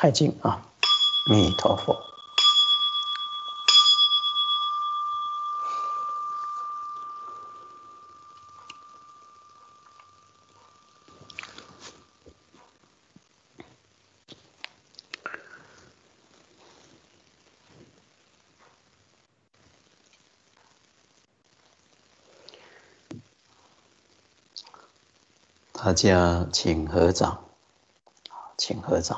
开经啊，阿弥陀佛。大家请合掌，请合掌。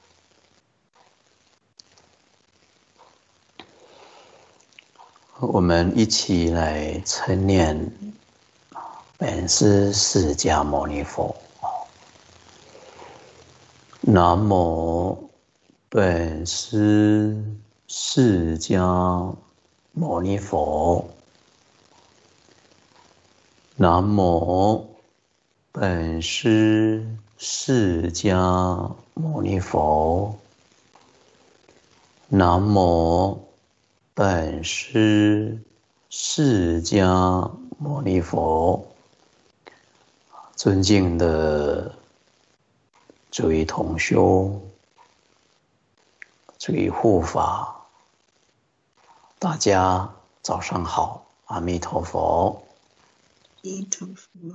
我们一起来称念本师释迦牟尼佛。南无本师释迦牟尼佛。南无本师释迦牟尼佛。南无本师释迦牟尼佛。尊敬的诸位同修、诸位护法，大家早上好，阿弥陀佛。 阿弥陀佛。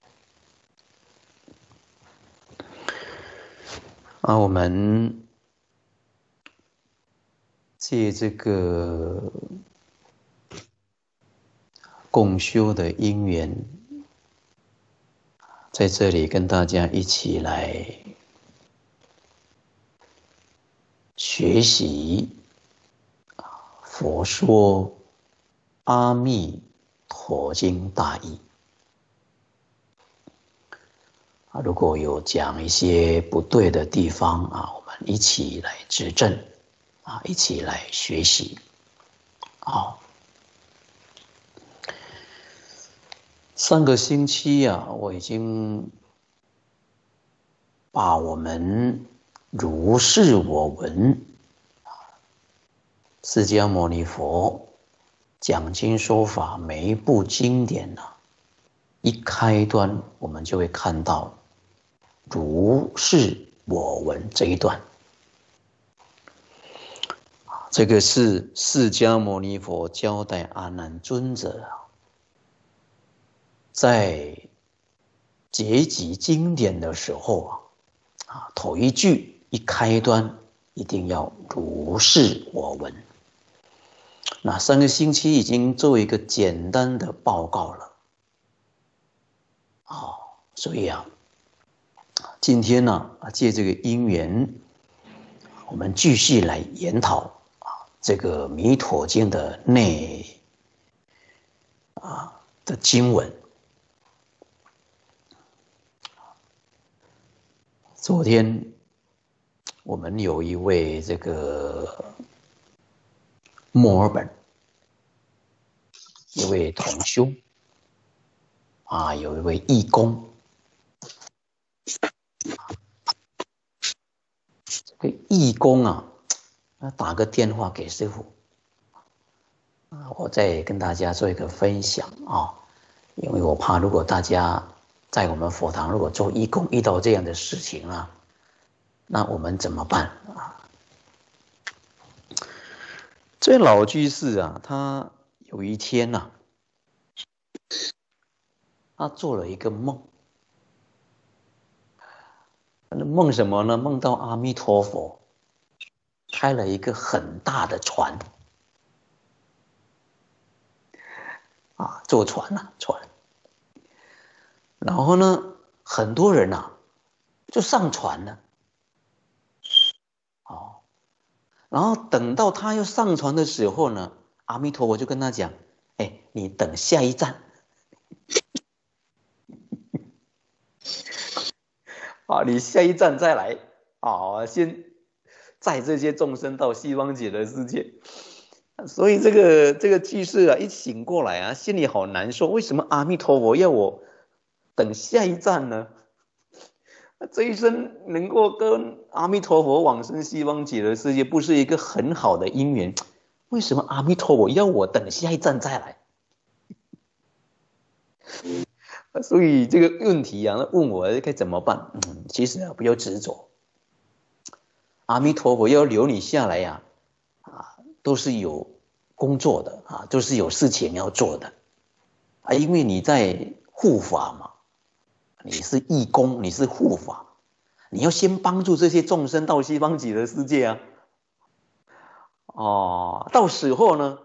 我们借这个共修的因缘，在这里跟大家一起来学习佛说阿弥陀经大义。如果有讲一些不对的地方我们一起来指正一起来学习。好，上个星期我已经把我们如是我闻释迦牟尼佛讲经说法每一部经典一开端我们就会看到如是我闻这一段。这个是释迦牟尼佛交代阿难尊者在结集经典的时候头一句一开端一定要如是我闻。那上个星期已经做一个简单的报告了。所以今天借这个因缘，我们继续来研讨这个弥陀经的的经文。昨天我们有一位这个墨尔本一位同修有一位义工，这个义工打个电话给师父，我再跟大家做一个分享因为我怕如果大家在我们佛堂如果做义工遇到这样的事情那我们怎么办这老居士他有一天他做了一个梦。梦什么呢？梦到阿弥陀佛开了一个很大的船坐船船，然后呢很多人就上船了然后等到他要上船的时候呢，阿弥陀佛就跟他讲你等下一站你下一站再来先载这些众生到西方极乐世界。所以这个居士一醒过来心里好难受，为什么阿弥陀佛要我等下一站呢？这一生能够跟阿弥陀佛往生西方极乐世界，不是一个很好的因缘？为什么阿弥陀佛要我等下一站再来？所以这个问题问我该怎么办？其实不要执着阿弥陀佛要留你下来呀，都是有工作的啊，都是有事情要做的啊，因为你在护法嘛，你是义工，你是护法，你要先帮助这些众生到西方极乐世界啊。到时候呢，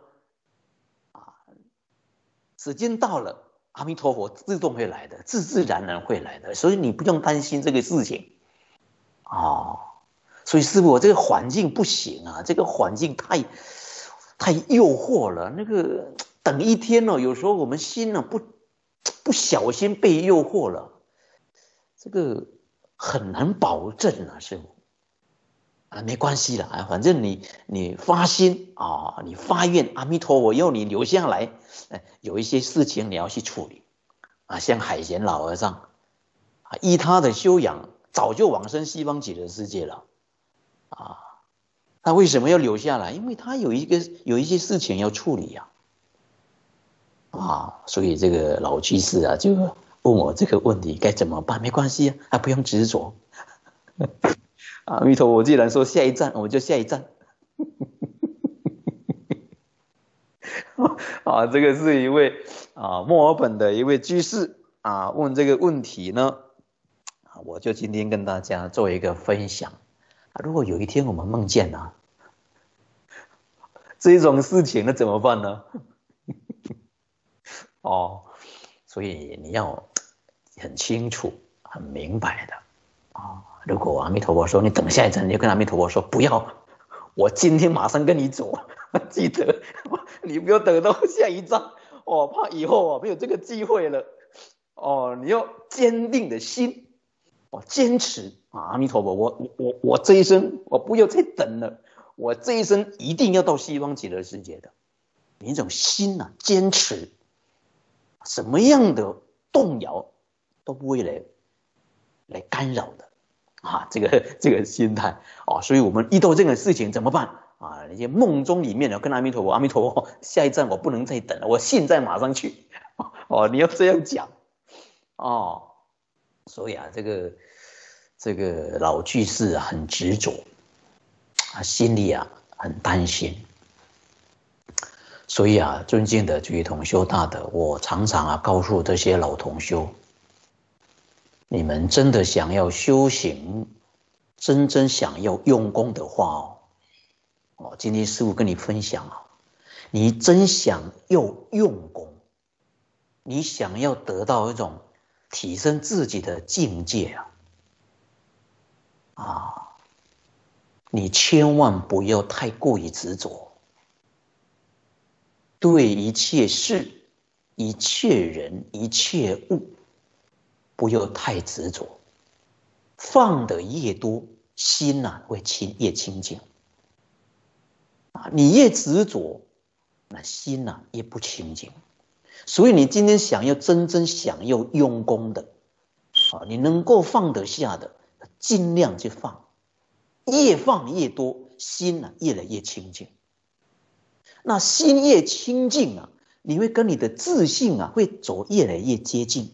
时间到了，阿弥陀佛自动会来的，自自然然会来的，所以你不用担心这个事情。所以师父，这个环境不行啊，这个环境太诱惑了。那个等一天哦，有时候我们心呢不小心被诱惑了，这个很难保证啊，师父。没关系啦，反正你发心你发愿，阿弥陀佛要你留下来，有一些事情你要去处理像海贤老和尚依他的修养，早就往生西方极乐世界了他为什么要留下来？因为他有一些事情要处理所以这个老居士就问我这个问题该怎么办？没关系不用执着。阿弥陀佛，我既然说下一站，我们就下一站。这个是一位墨尔本的一位居士问这个问题呢，我就今天跟大家做一个分享。如果有一天我们梦见这种事情，那怎么办呢？所以你要很清楚、很明白的如果阿弥陀佛说你等下一站，你就跟阿弥陀佛说不要，我今天马上跟你走。记得你不要等到下一站怕以后没有这个机会了你要坚定的心坚持阿弥陀佛，我这一生我不要再等了，我这一生一定要到西方极乐世界的。你这种心坚持，什么样的动摇都不会来干扰的这个心态所以我们遇到这个事情怎么办那些梦中里面跟阿弥陀佛，阿弥陀佛，下一站我不能再等了，我现在马上去你要这样讲所以这个老居士很执着心里很担心。所以尊敬的居同修大德，我常常告诉这些老同修，你们真的想要修行，真正想要用功的话今天师父跟你分享你真想要用功，你想要得到一种提升自己的境界你千万不要太过于执着，对一切事、一切人、一切物不要太执着，放的越多，心会越清净你越执着，那心越不清净。所以你今天想要真正想要用功的你能够放得下的，尽量去放，越放越多，心越来越清净。那心越清净你会跟你的自信会走越来越接近。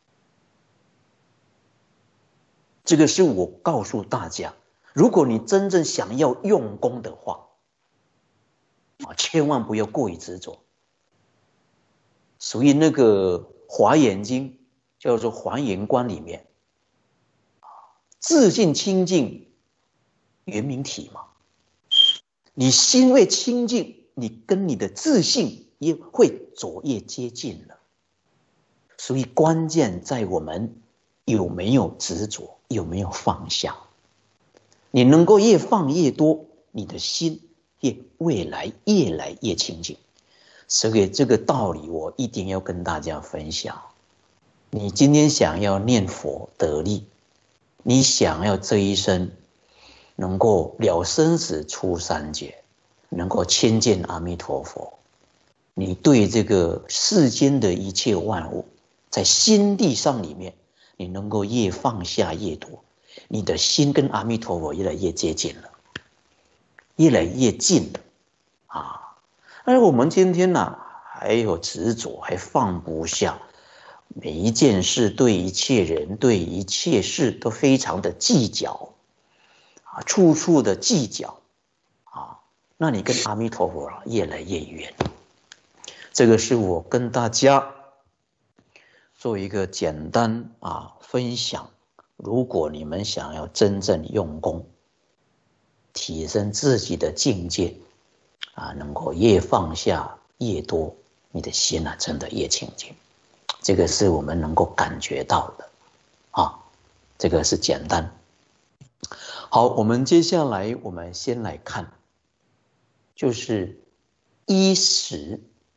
这个是我告诉大家，如果你真正想要用功的话千万不要过于执着。所以那个华严经叫做华严观里面自信清净圆明体嘛，你心会清净，你跟你的自信也会走越接近了。所以关键在我们有没有执着，有没有放下。你能够越放越多，你的心未来越来越清净。所以这个道理我一定要跟大家分享。你今天想要念佛得力，你想要这一生能够了生死出三劫，能够亲近阿弥陀佛，你对这个世间的一切万物，在心地上里面，你能够越放下越多，你的心跟阿弥陀佛越来越接近了，越来越近了而我们今天还有执着，还放不下，每一件事，对一切人，对一切事都非常的计较处处的计较那你跟阿弥陀佛越来越远。这个是我跟大家做一个简单分享。如果你们想要真正用功，提升自己的境界能够越放下越多，你的心真的越清净。这个是我们能够感觉到的这个是简单。好，我们接下来我们先来看，就是衣食。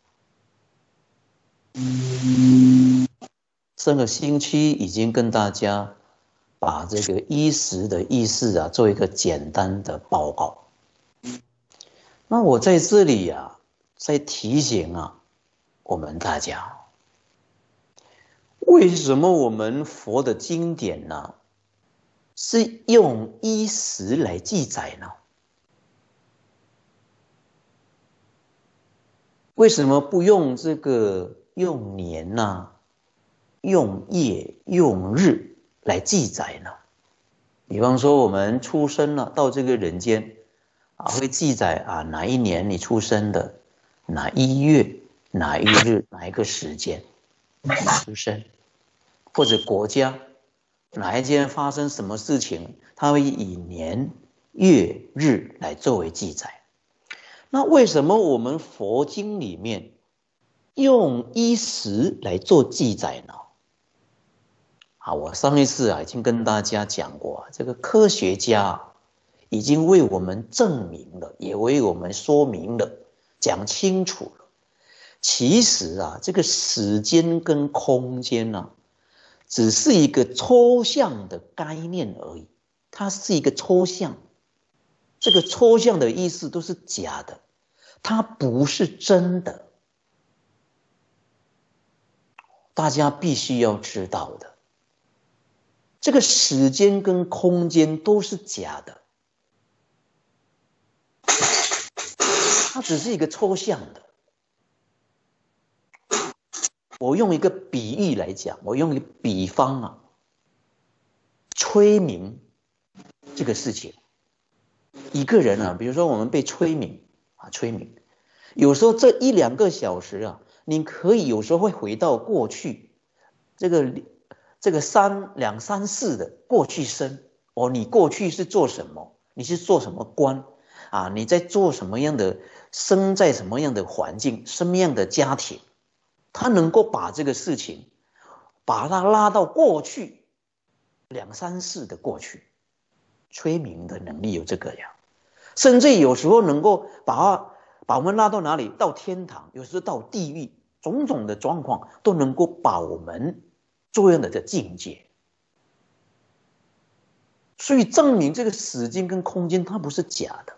上个星期已经跟大家把这个衣食的意思做一个简单的报告。那我在这里再提醒我们大家，为什么我们佛的经典是用衣食来记载呢？为什么不用用年用月用日来记载呢？比方说我们出生了到这个人间会记载哪一年你出生的，哪一月哪一日哪一个时间出生，或者国家哪一天发生什么事情，它会以年月日来作为记载。那为什么我们佛经里面用衣食来做记载呢？我上一次已经跟大家讲过，这个科学家已经为我们证明了，也为我们说明了，讲清楚了。其实这个时间跟空间只是一个抽象的概念而已，它是一个抽象。这个抽象的意思都是假的，它不是真的。大家必须要知道的，这个时间跟空间都是假的，它只是一个抽象的。我用一个比喻来讲，我用一个比方催眠这个事情。一个人比如说我们被催眠有时候这1-2个小时你可以有时候会回到过去这个2、3、4的过去生你过去是做什么，你是做什么官你在做什么样的，生在什么样的环境，什么样的家庭，他能够把这个事情把它拉到过去2、3、4的过去。催眠的能力有这个甚至有时候能够把我们拉到哪里，到天堂，有时候到地狱，种种的状况都能够把我们做样的境界。所以证明这个时间跟空间它不是假的。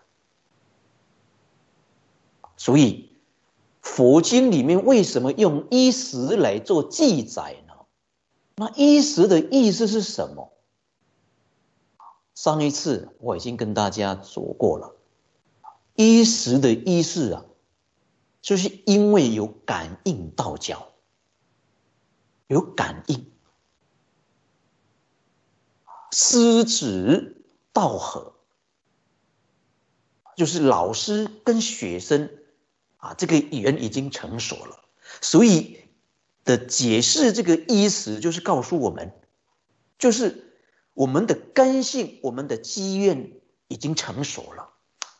所以佛经里面为什么用衣食来做记载呢？那衣食的意思是什么？上一次我已经跟大家说过了，衣食的意思就是因为有感应道交，有感应，师指道合，就是老师跟学生这个语言已经成熟了，所以的解释这个衣食就是告诉我们，就是我们的根性，我们的机缘已经成熟了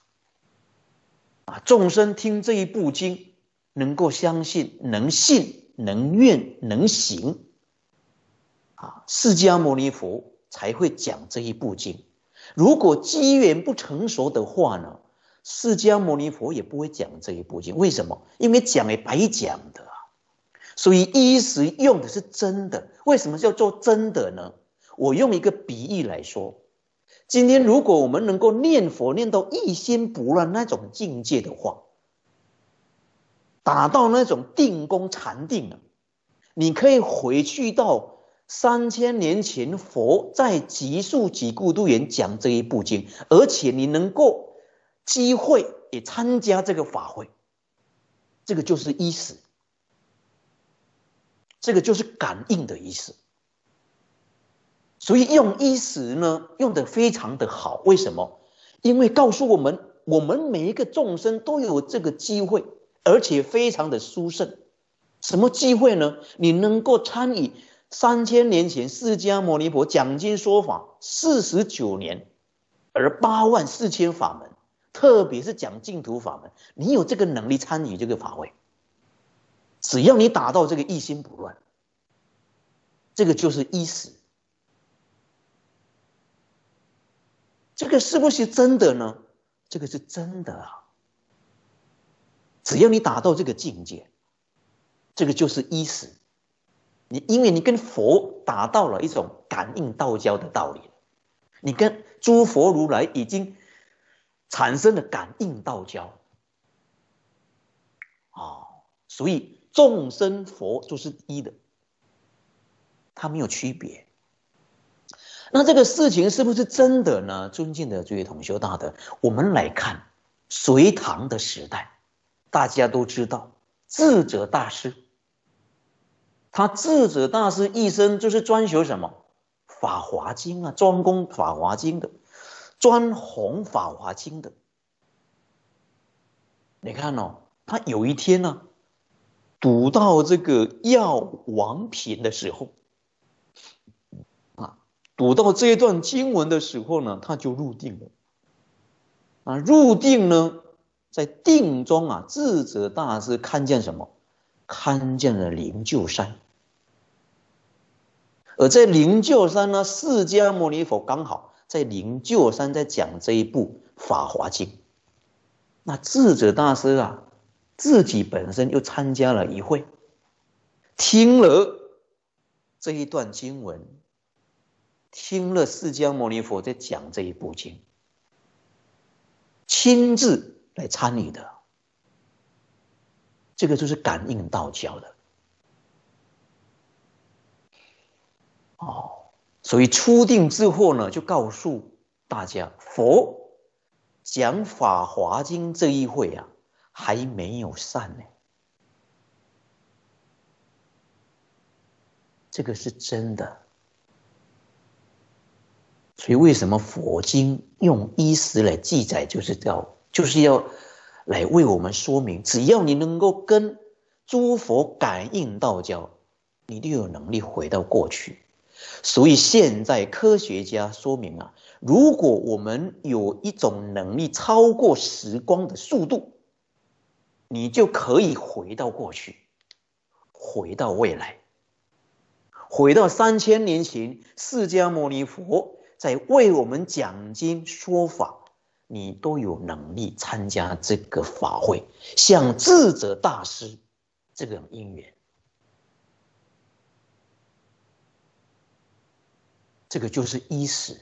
众生听这一部经能够相信，能信能愿能行释迦牟尼佛才会讲这一部经。如果机缘不成熟的话呢，释迦牟尼佛也不会讲这一部经。为什么？因为讲也白讲的所以衣食用的是真的。为什么叫做真的呢？我用一个比喻来说，今天如果我们能够念佛念到一心不乱那种境界的话，达到那种定功禅定你可以回去到3000年前佛在集数集故都园讲这一部经，而且你能够机会也参加这个法会，这个就是衣食，这个就是感应的意思。 所以用衣食呢，用得非常的好。为什么？因为告诉我们，我们每一个众生都有这个机会，而且非常的殊胜。什么机会呢？你能够参与3000年前释迦牟尼佛讲经说法49年，而84000法门，特别是讲净土法门，你有这个能力参与这个法会，只要你达到这个一心不乱，这个就是衣食。这个是不是真的呢？这个是真的啊！只要你达到这个境界，这个就是衣食。因为你跟佛达到了一种感应道交的道理，你跟诸佛如来已经产生了感应道交。所以众生佛就是一的，它没有区别。那这个事情是不是真的呢？尊敬的诸位同修大德，我们来看隋唐的时代，大家都知道智者大师，他智者大师一生就是专修什么？法华经啊，专攻法华经的，专弘法华经的。你看哦，他有一天呢，读到这个药王品的时候，读到这一段经文的时候呢，他就入定了。入定呢，在定中智者大师看见什么？看见了灵鹫山。而在灵鹫山呢，释迦牟尼佛刚好在灵鹫山在讲这一部《法华经》。那智者大师自己本身又参加了一会，听了这一段经文，听了释迦牟尼佛在讲这一部经，亲自来参与的，这个就是感应道交的。所以初定之后呢，就告诉大家，佛讲《法华经》这一会还没有散呢。这个是真的。所以为什么佛经用衣食来记载，就是要来为我们说明，只要你能够跟诸佛感应道交，你就有能力回到过去。所以现在科学家说明如果我们有一种能力超过时光的速度，你就可以回到过去，回到未来，回到3000年前释迦牟尼佛在为我们讲经说法，你都有能力参加这个法会，像智者大师这个因缘。这个就是衣食。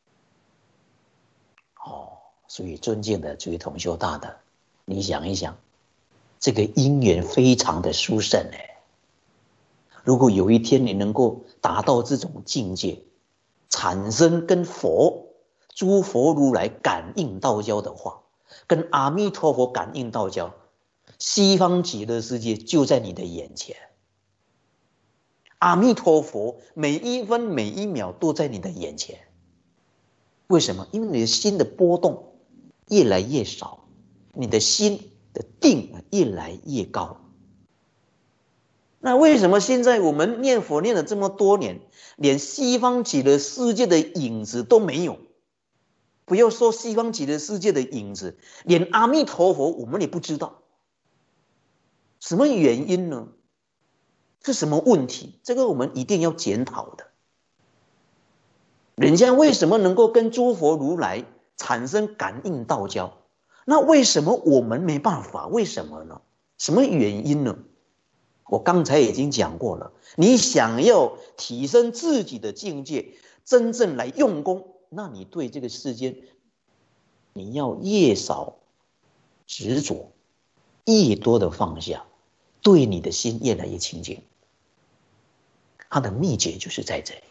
所以尊敬的诸位同修大德，你想一想，这个因缘非常的殊胜。如果有一天你能够达到这种境界，产生跟诸佛如来感应道交的话，跟阿弥陀佛感应道交，西方极乐世界就在你的眼前。阿弥陀佛每一分每一秒都在你的眼前。为什么？因为你的心的波动越来越少，你的心的定越来越高。那为什么现在我们念佛念了这么多年，连西方极乐世界的影子都没有？不要说西方极乐世界的影子，连阿弥陀佛我们也不知道。什么原因呢？是什么问题？这个我们一定要检讨的。人家为什么能够跟诸佛如来产生感应道交？那为什么我们没办法？为什么呢？什么原因呢？我刚才已经讲过了，你想要提升自己的境界，真正来用功，那你对这个世间，你要越少执着，越多的放下，对你的心越来越清净。它的秘诀就是在这里。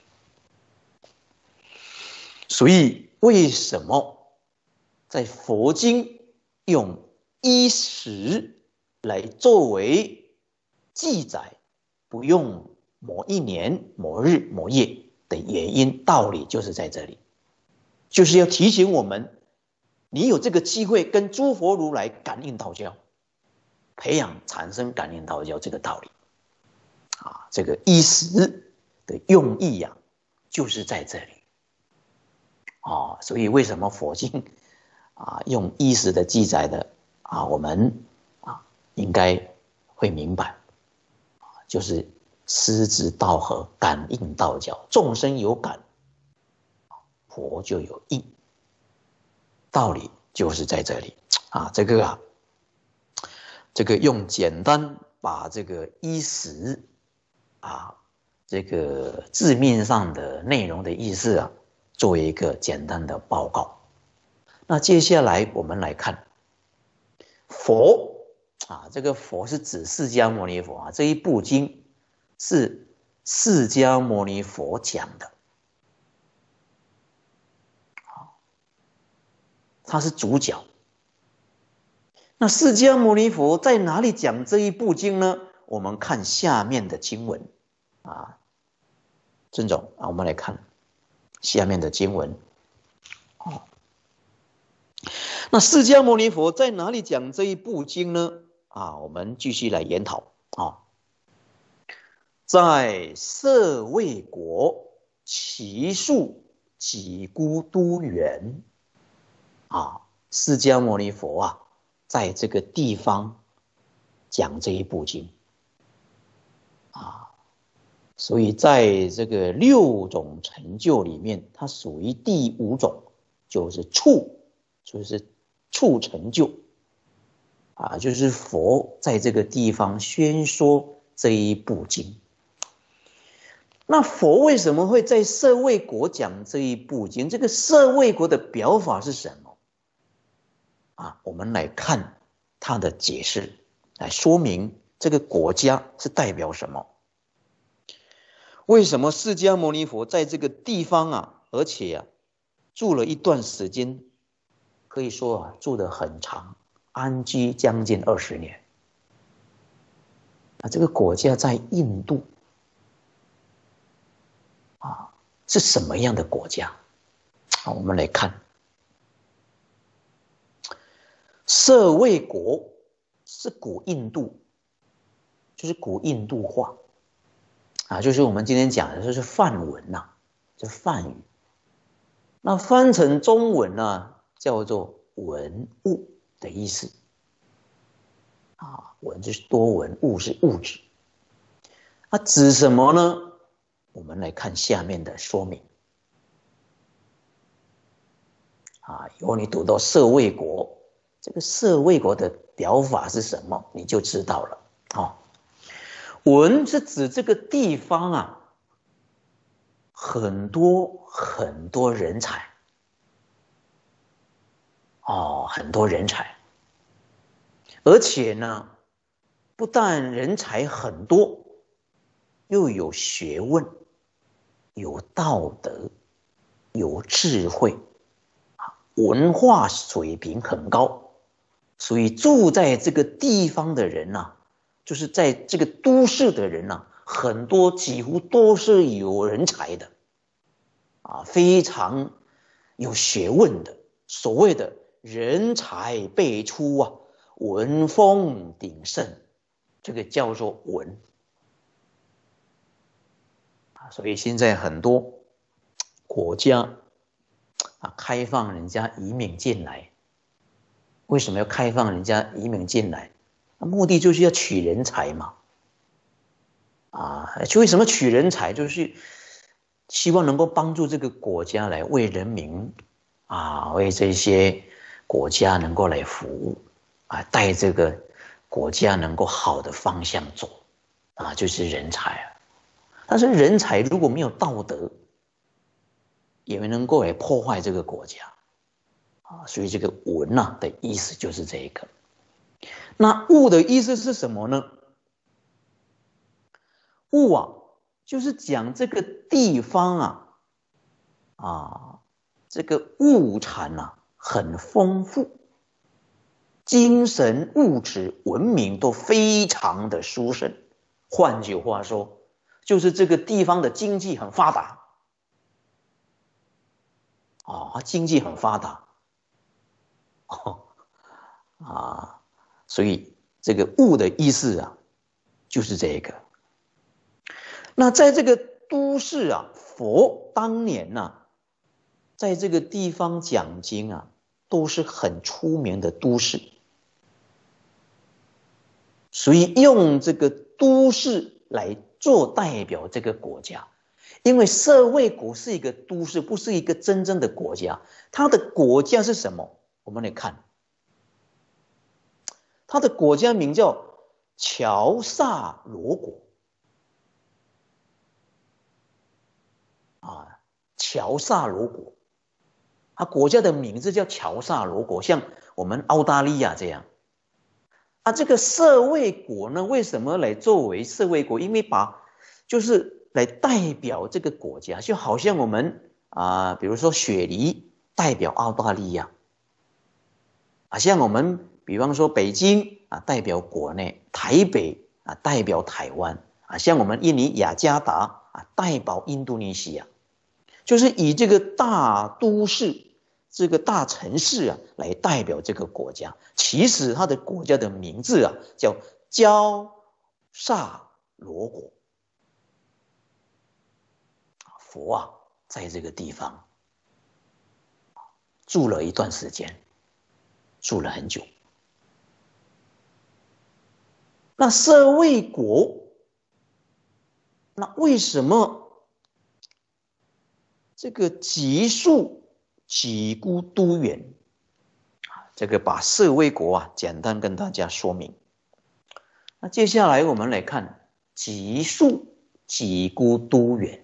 所以为什么在佛经用衣食来作为记载，不用某一年某日某夜， 的原因道理就是在这里，就是要提醒我们，你有这个机会跟诸佛如来感应道交，培养产生感应道交这个道理啊，这个依时的用意啊，就是在这里啊。所以为什么佛经啊用依时的记载的啊，我们啊应该会明白，就是师之道合，感应道交，众生有感，佛就有应，道理就是在这里啊。这个用简单把这个依时啊这个字面上的内容的意思啊，作为一个简单的报告。那接下来我们来看佛啊，这个佛是指释迦牟尼佛啊，这一部经是释迦牟尼佛讲的，他是主角。那释迦牟尼佛在哪里讲这一部经呢？我们看下面的经文啊，尊总啊，我们来看下面的经文。那释迦牟尼佛在哪里讲这一部经呢？啊，我们继续来研讨啊。在舍卫国祇树给孤都园啊，释迦牟尼佛啊，在这个地方讲这一部经啊，所以在这个6种成就里面，它属于第5种，就是处成就啊，就是佛在这个地方宣说这一部经。那佛为什么会在舍卫国讲这一部经？这个舍卫国的表法是什么啊？我们来看它的解释，来说明这个国家是代表什么。为什么释迦牟尼佛在这个地方啊，而且啊住了一段时间，可以说啊住得很长，安居将近20年。这个国家在印度啊，是什么样的国家？好，我们来看舍卫国是古印度，就是古印度话啊，就是我们今天讲的就是梵文呐，就梵语。那翻成中文呢，叫做文物的意思啊，文就是多闻，物是物质。它指什么呢？我们来看下面的说明啊。以后你读到舍卫国，这个舍卫国的表法是什么，你就知道了啊。文是指这个地方啊，很多人才哦，很多人才，而且呢，不但人才很多，又有学问，有道德，有智慧，文化水平很高，所以住在这个地方的人啊，就是在这个都市的人啊，很多几乎都是有人才的啊，非常有学问的，所谓的人才辈出啊，文风鼎盛，这个叫做文啊。所以现在很多国家啊，开放人家移民进来，为什么要开放人家移民进来？目的就是要取人才嘛。啊，就为什么取人才？就是希望能够帮助这个国家来为人民啊，为这些国家能够来服务啊，带这个国家能够好的方向走啊，就是人才啊。但是人才如果没有道德，也没能够来破坏这个国家啊，所以这个文的意思就是这个。那物的意思是什么呢？物啊，就是讲这个地方这个物产很丰富，精神、物质、文明都非常的殊胜。换句话说，就是这个地方的经济很发达它经济很发达所以这个悟的意思啊，就是这个。那在这个都市啊，佛当年在这个地方讲经啊，都是很出名的都市，所以用这个都市来做代表这个国家。因为舍卫国是一个都市，不是一个真正的国家。它的国家是什么？我们来看，它的国家名叫乔萨罗国乔萨罗国，它国家的名字叫乔萨罗国，像我们澳大利亚这样。这个舍卫国呢，为什么来作为舍卫国？因为就是来代表这个国家，就好像我们比如说雪梨代表澳大利亚像我们比方说北京代表国内，台北代表台湾像我们印尼雅加达代表印度尼西亚，就是以这个大都市、这个大城市来代表这个国家。其实它的国家的名字叫焦萨罗国。佛在这个地方住了一段时间，住了很久。那舍卫国，那为什么这个集数几孤都园这个把舍卫国简单跟大家说明。那接下来我们来看集数几孤都园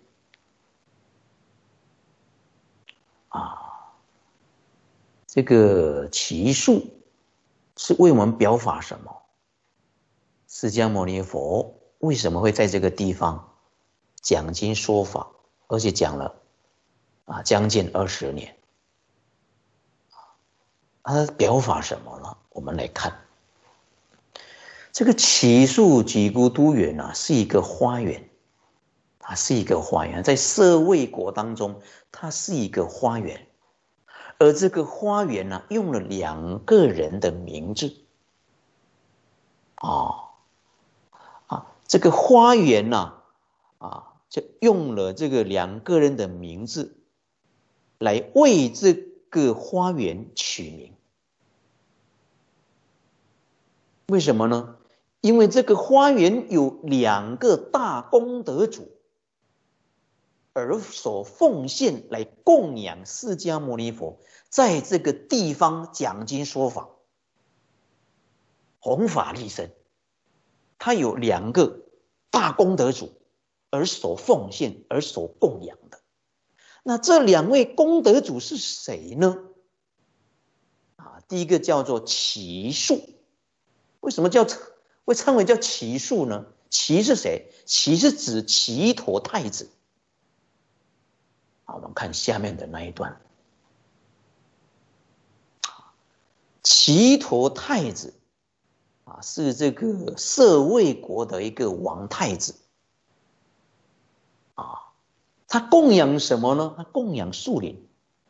这个祇树是为我们表法什么？释迦牟尼佛为什么会在这个地方讲经说法，而且讲了将近20年？它表法什么呢？我们来看，这个祇树几孤都园是一个花园，它是一个花园，在舍卫国当中，它是一个花园。而这个花园用了2个人的名字这个花园就用了这个2个人的名字来为这个花园取名。为什么呢？因为这个花园有2个大功德主，而所奉献来供养释迦牟尼佛在这个地方讲经说法，弘法利生。他有2个大功德主，而所奉献而所供养的。那这2位功德主是谁呢？第一个叫做祇树。为什么会称为叫祇树呢？祇是谁？祇是指祇陀太子。我们看下面的那一段，祇陀太子是这个舍卫国的一个王太子他供养什么呢？他供养树林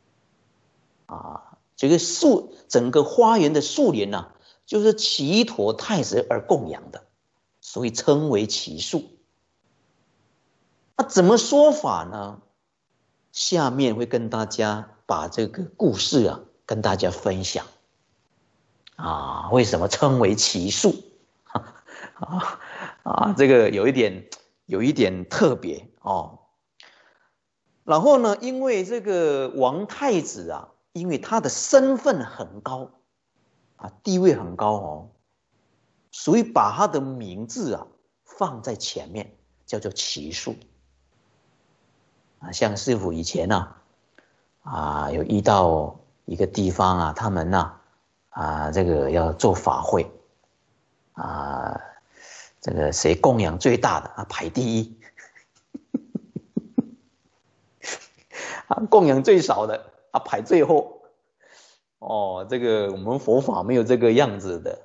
这个整个花园的树林就是祇陀太子而供养的，所以称为祇树。怎么说法呢？下面会跟大家把这个故事跟大家分享为什么称为祇树这个有一点特别然后呢，因为这个王太子因为他的身份很高地位很高所以把他的名字放在前面，叫做祇树。像师父以前有遇到一个地方他们这个要做法会这个谁供养最大的排第一供养最少的排最后这个我们佛法没有这个样子的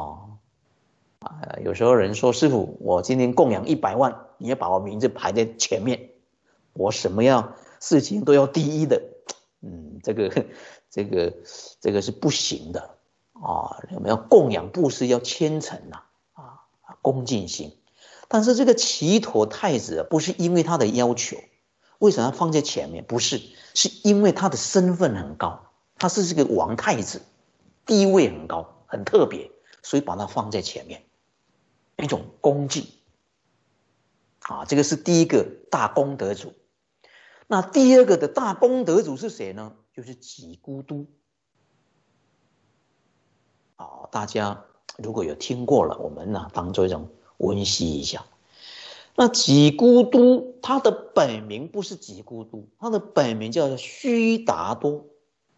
有时候人说师父，我今天供养100万，你要把我名字排在前面，我什么样事情都要第一的， 这个是不行的啊！我们要供养布施，要虔诚呐，恭敬心。但是这个齐陀太子不是因为他的要求，为什么要放在前面？不是，是因为他的身份很高，他是这个王太子，地位很高，很特别，所以把它放在前面，一种恭敬。这个是第一个大功德主。那第二个的大功德主是谁呢？就是己孤都。大家如果有听过了，我们当做一种温习一下。那己孤都他的本名不是己孤都，他的本名叫须达多。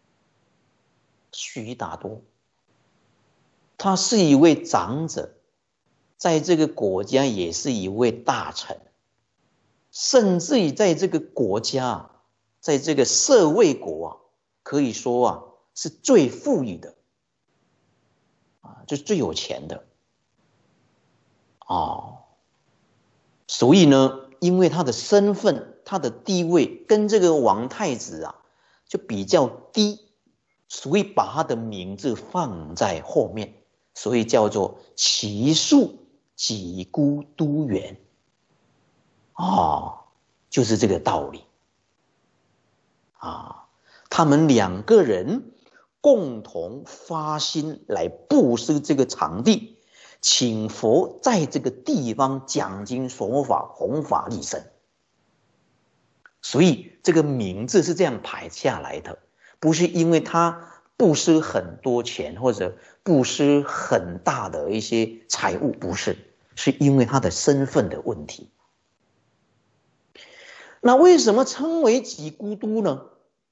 须达多他是一位长者，在这个国家也是一位大臣，甚至于在这个国家，在这个舍卫国可以说是最富裕的就是最有钱的所以呢，因为他的身份，他的地位跟这个王太子就比较低，所以把他的名字放在后面，所以叫做齐树己孤都园就是这个道理他们两个人共同发心来布施这个场地，请佛在这个地方讲经说法，弘法利生。所以这个名字是这样排下来的，不是因为他布施很多钱或者布施很大的一些财物，不是，是因为他的身份的问题。那为什么称为己孤都呢？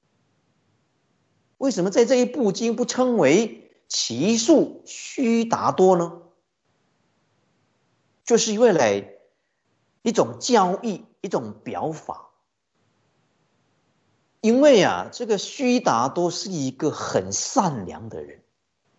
为什么在这一部经不称为齐树须达多呢？就是为了一种教义，一种表法。因为这个须达多是一个很善良的人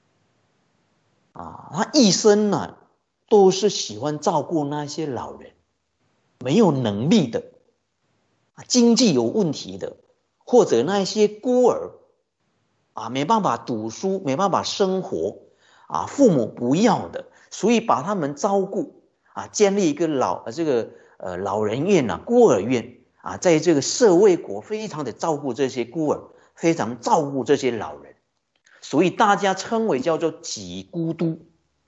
他一生都是喜欢照顾那些老人，没有能力的经济有问题的，或者那些孤儿没办法读书，没办法生活父母不要的，所以把他们照顾建立一个老人院孤儿院在这个舍卫国非常的照顾这些孤儿，非常照顾这些老人，所以大家称为叫做己孤都。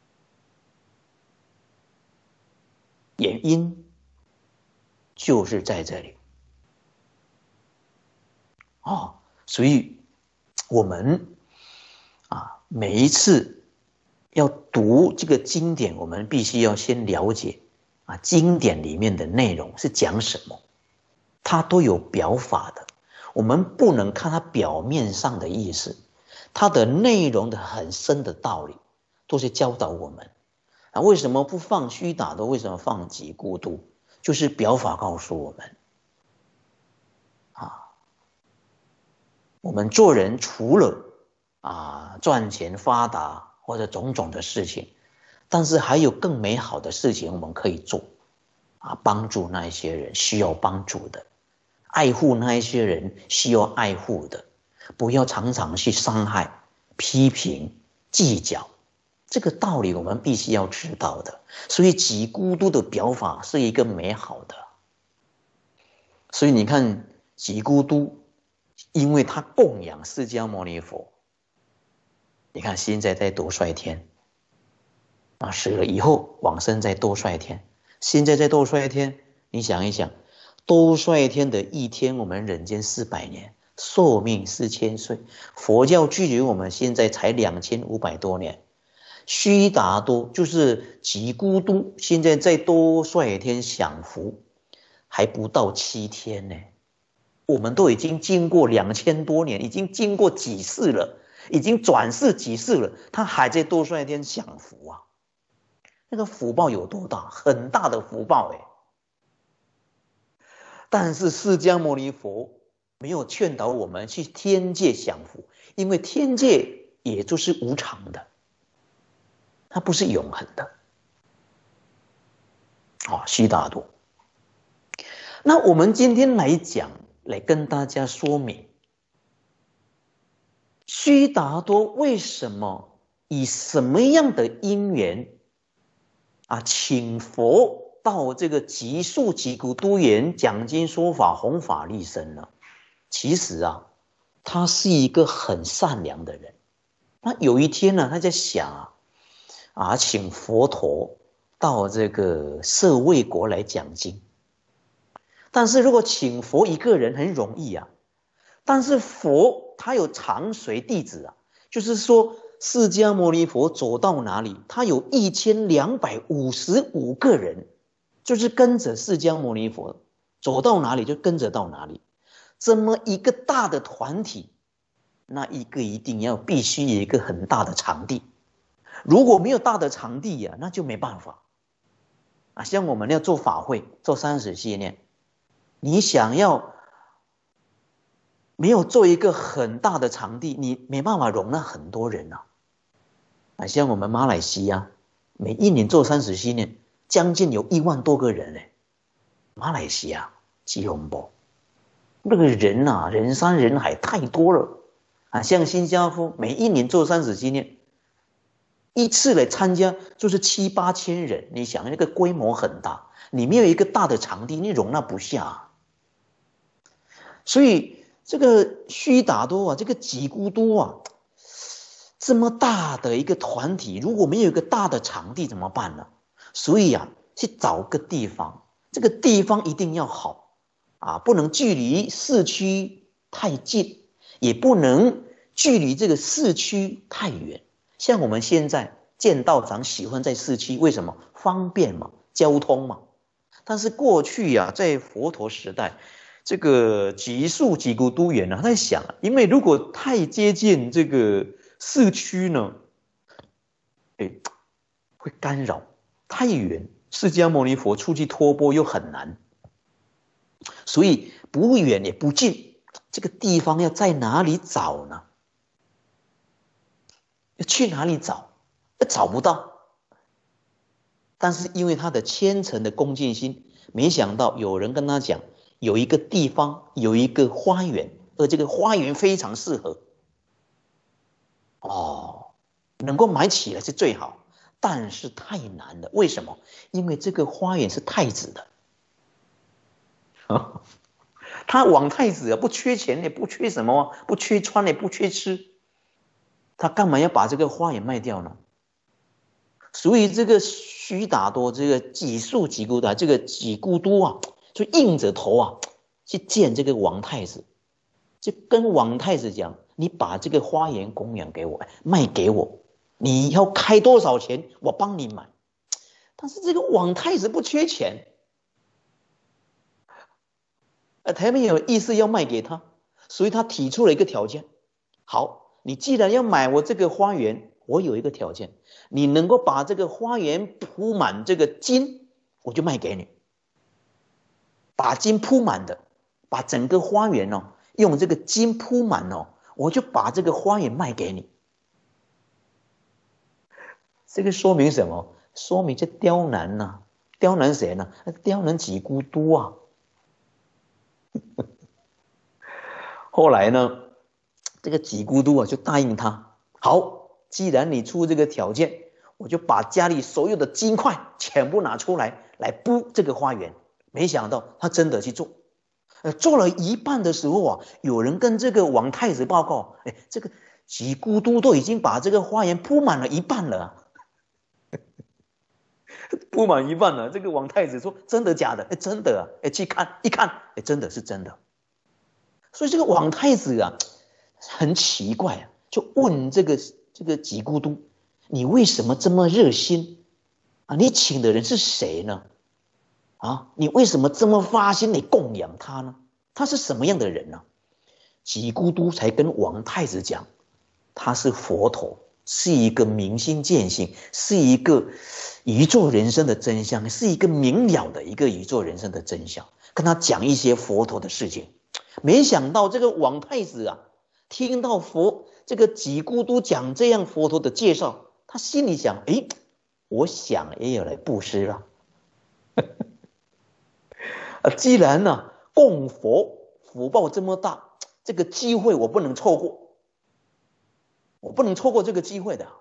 原因就是在这里所以我们每一次要读这个经典，我们必须要先了解经典里面的内容是讲什么，它都有表法的，我们不能看它表面上的意思，它的内容的很深的道理都是教导我们为什么不放须达多，为什么放己孤都，就是表法告诉我们我们做人除了赚钱发达或者种种的事情，但是还有更美好的事情我们可以做帮助那一些人需要帮助的，爱护那一些人需要爱护的，不要常常去伤害、批评、计较，这个道理我们必须要知道的。所以己孤都的表法是一个美好的。所以你看己孤都，因为他供养释迦牟尼佛，你看现在在多少天死了以后往生在多少天，现在在多少天，你想一想，多少天的一天，我们人间400年，寿命4000岁，佛教距离我们现在才2500多年，须达多就是己孤都，现在在多少天享福，还不到7天呢。我们都已经经过2000多年，已经经过几世了，已经转世几世了，他还在多少天享福那个福报有多大？很大的福报但是释迦牟尼佛没有劝导我们去天界享福，因为天界也就是无常的，它不是永恒的须达多。那我们今天来讲，来跟大家说明须达多为什么以什么样的因缘请佛到这个极速极孤都园讲经说法弘法利生呢？其实他是一个很善良的人。那有一天呢，他在想请佛陀到这个舍卫国来讲经。但是如果请佛一个人很容易但是佛他有常随弟子就是说释迦牟尼佛走到哪里，他有1255个人，就是跟着释迦牟尼佛走到哪里就跟着到哪里。这么一个大的团体，那一个一定要必须有一个很大的场地。如果没有大的场地那就没办法像我们要做法会做30系列，你想要没有做一个很大的场地，你没办法容纳很多人像我们马来西亚每一年做30系列将近有1万多个人马来西亚吉隆坡那个人人山人海太多了像新加坡每一年做30系列一次来参加就是7、8千人，你想那个规模很大，你没有一个大的场地，你容纳不下所以这个须达多这个吉孤多这么大的一个团体，如果没有一个大的场地怎么办呢？所以去找个地方，这个地方一定要好不能距离市区太近，也不能距离这个市区太远。像我们现在见道场喜欢在市区，为什么？方便嘛，交通嘛。但是过去在佛陀时代，这个极速极孤都园他在想因为如果太接近这个市区呢会干扰，太远释迦牟尼佛出去托钵又很难，所以不远也不近，这个地方要在哪里找呢？要去哪里找？找不到。但是因为他的虔诚的恭敬心，没想到有人跟他讲有一个地方有一个花园，而这个花园非常适合能够买起来是最好，但是太难了。为什么？因为这个花园是太子的他王太子不缺钱也不缺什么不缺穿也不缺吃，他干嘛要把这个花园卖掉呢？所以这个须达多这个己速己孤这个己孤都就硬着头去见这个王太子，就跟王太子讲，你把这个花园供养给我，卖给我，你要开多少钱我帮你买。但是这个王太子不缺钱他没有意思要卖给他，所以他提出了一个条件，好，你既然要买我这个花园，我有一个条件，你能够把这个花园铺满这个金，我就卖给你。把金铺满的，把整个花园用这个金铺满我就把这个花园卖给你。这个说明什么？说明这刁难刁难谁呢？刁难己孤都后来呢，这个己孤都就答应他，好，既然你出这个条件，我就把家里所有的金块全部拿出来铺这个花园。没想到他真的去做，做了一半的时候有人跟这个王太子报告，这个己孤都都已经把这个花园铺满了一半了铺满一半了。这个王太子说真的假的？真的去看一看，真的是真的。所以这个王太子很奇怪就问这个己孤都，你为什么这么热心你请的人是谁呢？你为什么这么发心来供养他呢？他是什么样的人呢？己孤都才跟王太子讲，他是佛陀，是一个明心见性，是一个宇宙人生的真相，是一个明了的一个宇宙人生的真相，跟他讲一些佛陀的事情。没想到这个王太子听到这个己孤都讲这样佛陀的介绍，他心里想，我想也有来布施了既然供佛福报这么大，这个机会我不能错过。 我不能错过这个机会的。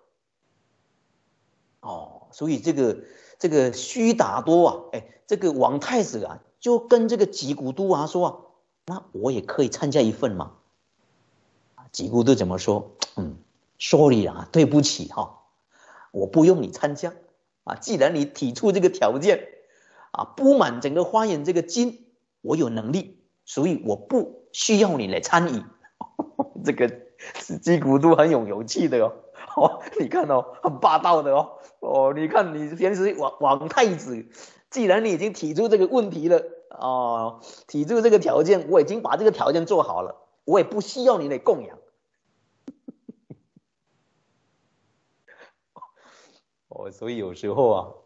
哦，所以这个须达多啊，这个王太子啊，就跟这个吉古都啊说啊，那我也可以参加一份吗？吉古都怎么说？sorry 啊，对不起哈，我不用你参加啊，既然你提出这个条件啊，布满整个花园这个金，我有能力，所以我不需要你来参与。这个吉古都很有勇气的哦，你看哦，很霸道的哦，你看你平时王太子，既然你已经提出这个问题了哦，提出这个条件，我已经把这个条件做好了，我也不需要你来供养。哦，所以有时候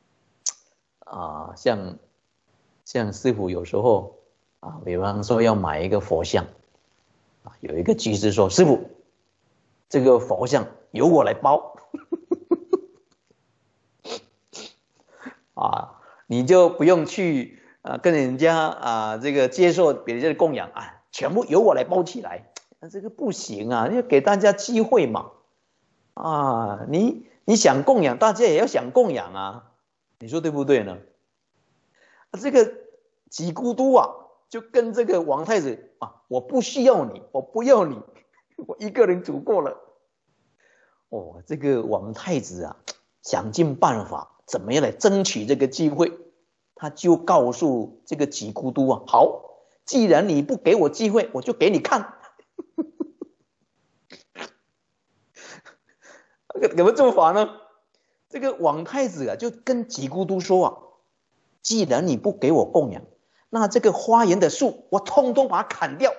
像师父有时候比方说要买一个佛像有一个居士说，师父，这个佛像由我来包你就不用去跟人家这个接受别人的供养全部由我来包起来。这个不行要给大家机会嘛你想供养，大家也要想供养你说对不对呢？这个吉孤都就跟这个王太子我不需要你，我不要你，我一个人足够了。这个王太子想尽办法怎么样来争取这个机会，他就告诉这个吉孤都好，既然你不给我机会，我就给你看。怎么做法呢？这个王太子就跟吉孤都说既然你不给我供养，那这个花园的树我通通把它砍掉。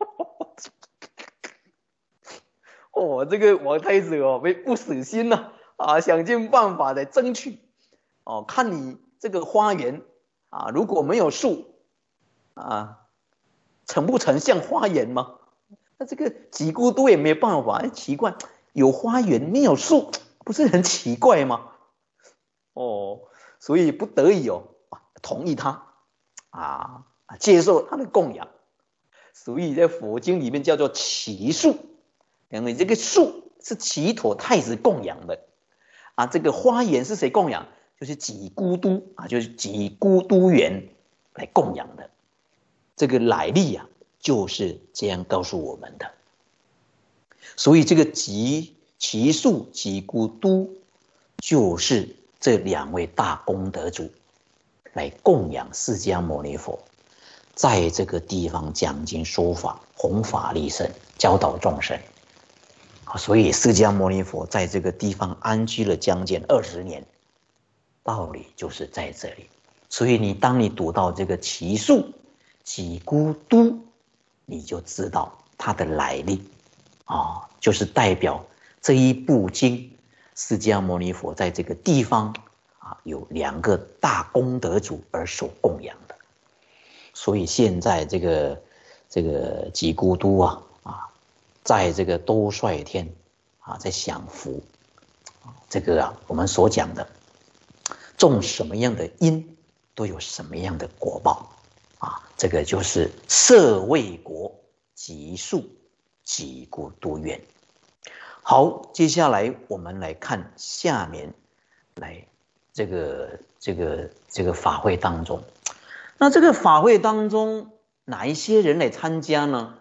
这个王太子不死心想尽办法来争取看你这个花园如果没有树成不成像花园吗？那这个吉孤都也没有办法，奇怪，有花园没有树，不是很奇怪吗？所以不得已同意他接受他的供养，所以在佛经里面叫做祇树，因为这个树是祇陀太子供养的这个花园是谁供养？就是吉孤都就是吉孤都园来供养的。这个来历就是这样告诉我们的。所以这个祇树吉孤都就是这两位大功德主来供养释迦牟尼佛，在这个地方讲经说法，弘法利生，教导众生所以释迦牟尼佛在这个地方安居了将近20年，道理就是在这里。所以当你读到这个祇树吉孤都，你就知道它的来历就是代表这一部经释迦牟尼佛在这个地方有2个大功德主而所供养的。所以现在这个吉孤都在这个兜率天在享福这个我们所讲的种什么样的因都有什么样的果报这个就是舍卫国吉树吉孤都园。好，接下来我们来看下面来这个法会当中，那这个法会当中哪一些人来参加呢？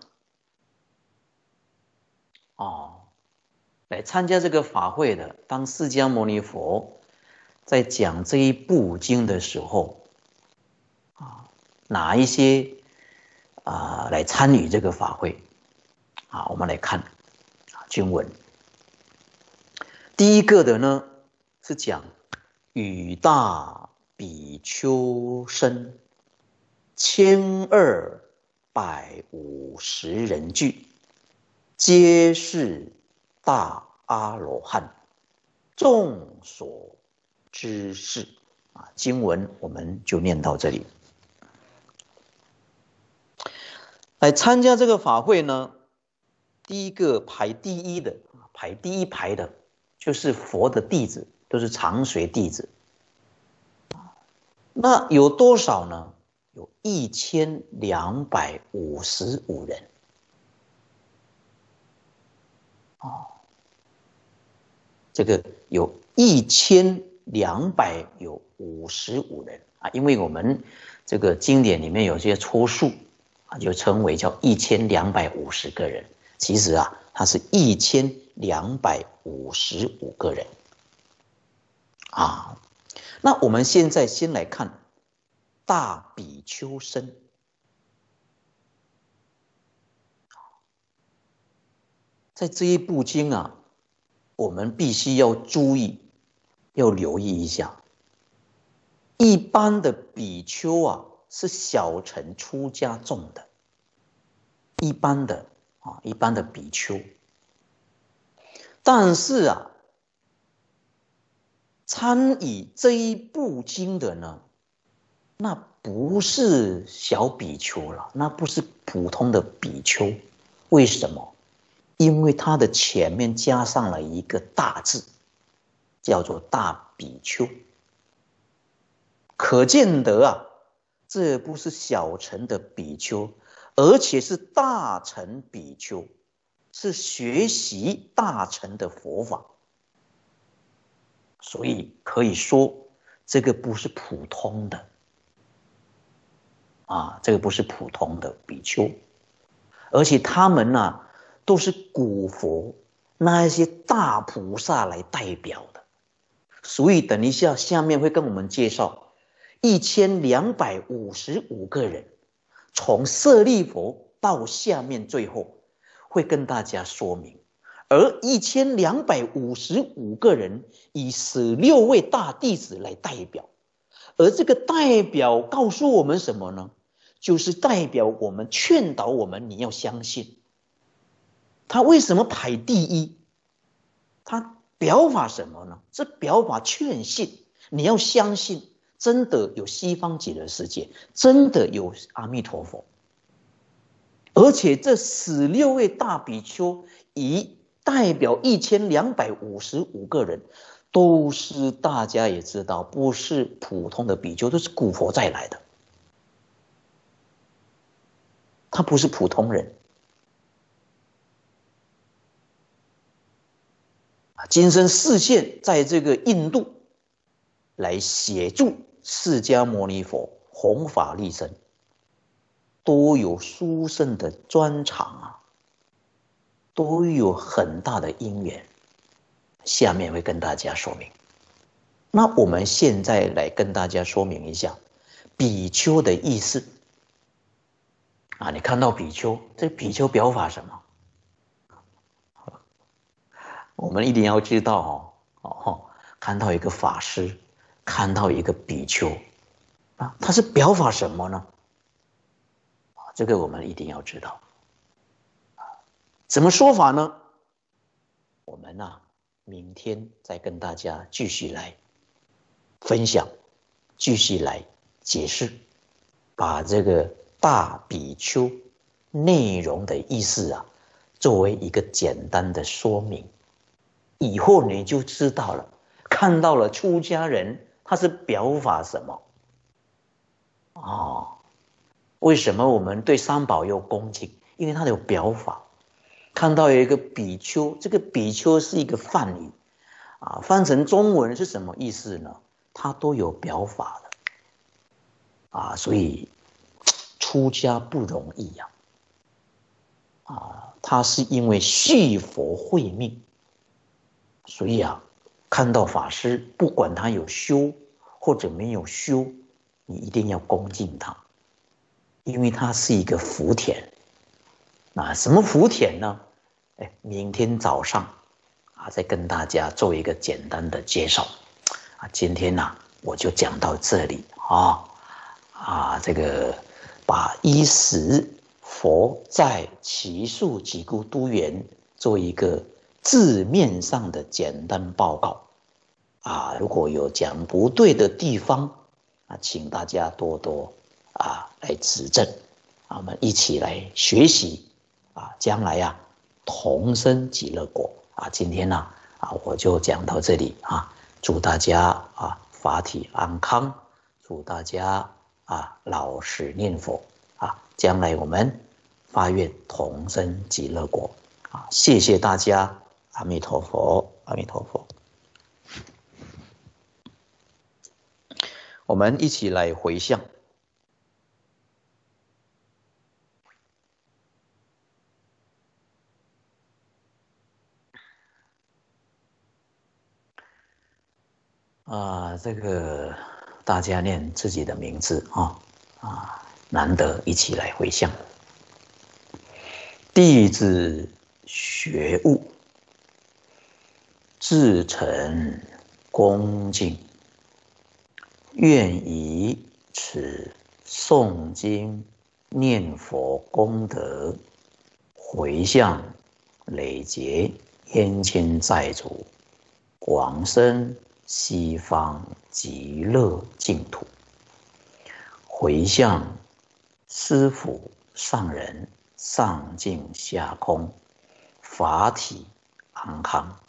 来参加这个法会的，当释迦牟尼佛在讲这一部经的时候哪一些来参与这个法会我们来看经文。第一个的呢是讲与大比丘僧1250人聚，皆是大阿罗汉，众所知事经文我们就念到这里。来参加这个法会呢，第一个排第一的，排第一排的就是佛的弟子，都是常随弟子。那有多少呢？有1255人这个有1255人啊，因为我们这个经典里面有些抽数啊，就称为叫1250个人。其实啊，它是1255个人啊。那我们现在先来看大比丘僧。在这一部经啊，我们必须要注意，要留意一下。一般的比丘啊，是小乘出家众的，一般的比丘。但是啊，参与这一部经的呢，那不是小比丘了，那不是普通的比丘。为什么？因为它的前面加上了一个大字，叫做大比丘。可见得啊，这不是小乘的比丘，而且是大乘比丘，是学习大乘的佛法。所以可以说，这个不是普通的啊，这个不是普通的比丘，而且他们呢，都是古佛那一些大菩萨来代表的。所以等一下下面会跟我们介绍1255个人，从舍利佛到下面最后会跟大家说明。而1255个人以16位大弟子来代表，而这个代表告诉我们什么呢？就是代表我们，劝导我们，你要相信。他为什么排第一？他表法什么呢？是表法劝信，你要相信，真的有西方极乐世界，真的有阿弥陀佛。而且这16位大比丘以代表1255个人，都是大家也知道，不是普通的比丘，都是古佛再来的，他不是普通人。今生示现在这个印度来协助释迦牟尼佛弘法利生，都有殊胜的专长啊，都有很大的因缘。下面会跟大家说明。那我们现在来跟大家说明一下比丘的意思啊。你看到比丘，这比丘表法什么？我们一定要知道看到一个法师，看到一个比丘啊，他是表法什么呢？这个我们一定要知道。怎么说法呢？我们明天再跟大家继续来分享，继续来解释，把这个大比丘内容的意思作为一个简单的说明。以后你就知道了，看到了出家人他是表法什么为什么我们对三宝有恭敬？因为他有表法。看到有一个比丘，这个比丘是一个梵语翻成中文是什么意思呢？它都有表法的所以出家不容易他是因为续佛慧命，所以看到法师，不管他有修或者没有修，你一定要恭敬他，因为他是一个福田。什么福田呢？明天早上再跟大家做一个简单的介绍今天我就讲到这里这个把依时佛在祇树给孤都园做一个字面上的简单报告如果有讲不对的地方请大家多多来指正我们一起来学习将来同生极乐国今天我就讲到这里祝大家法体安康，祝大家老实念佛将来我们发愿同生极乐国谢谢大家，阿弥陀佛，阿弥陀佛。 我们一起来回向。这个大家念自己的名字难得一起来回向。弟子学悟，至诚恭敬，愿以此诵经念佛功德，回向累劫冤亲债主，往生西方极乐净土，回向师父上人上净下空，法体安康，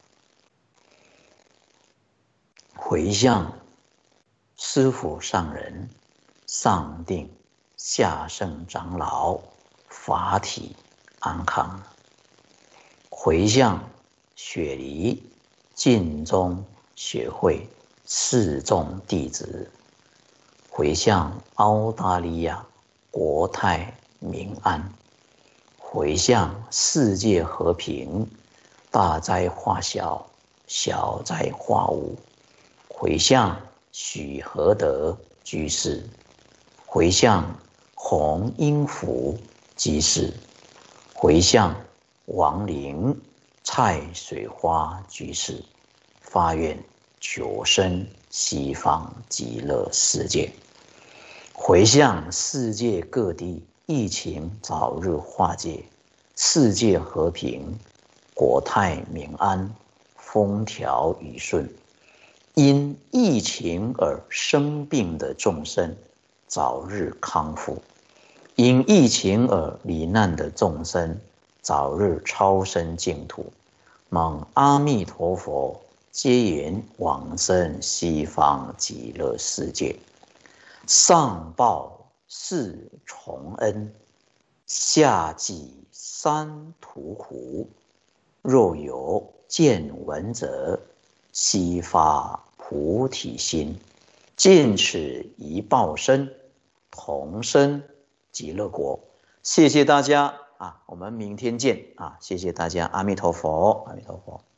回向师父上人上定下圣长老，法体安康，回向雪梨净宗学会四众弟子，回向澳大利亚国泰民安，回向世界和平，大灾化小，小灾化无，回向许和德居士，回向洪英福居士，回向王陵蔡水花居士，发愿求生西方极乐世界，回向世界各地疫情早日化解，世界和平，国泰民安，风调雨顺，因疫情而生病的众生早日康复，因疫情而罹难的众生早日超生净土，蒙阿弥陀佛接引往生西方极乐世界，上报四重恩，下济三途苦，若有见闻者，悉发菩提心，尽此一报身，同生极乐国。谢谢大家我们明天见谢谢大家，阿弥陀佛，阿弥陀佛。